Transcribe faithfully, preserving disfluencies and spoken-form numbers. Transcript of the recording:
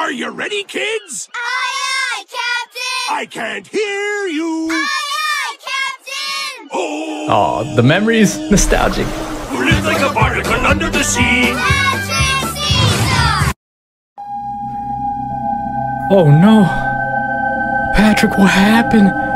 Are you ready, kids? Aye, aye, Captain! I can't hear you. Aye, aye, Captain! Oh! Aw, the memories? Nostalgic. Who lives like a barnacle under the sea? Patrick Caesar! Oh no. Patrick, what happened?